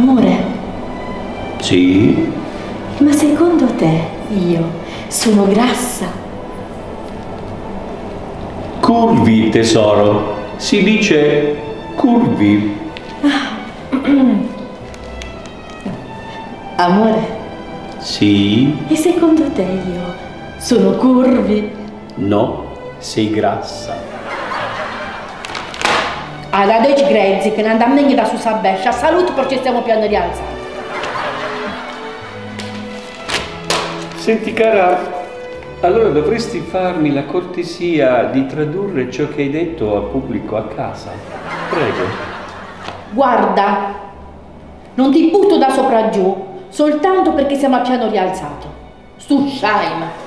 Amore, Sì? ma secondo te io sono grassa? Curvi, tesoro. Si dice curvi. Amore, Sì? e secondo te io sono curvi? No, sei grassa. Alla deci grezzi che ne andiamo negli da su sabescia. Saluto perché stiamo piano rialzati. Senti cara, allora dovresti farmi la cortesia di tradurre ciò che hai detto al pubblico a casa. Prego. Guarda, non ti butto da sopra giù soltanto perché siamo a piano rialzato. Stu Scheim.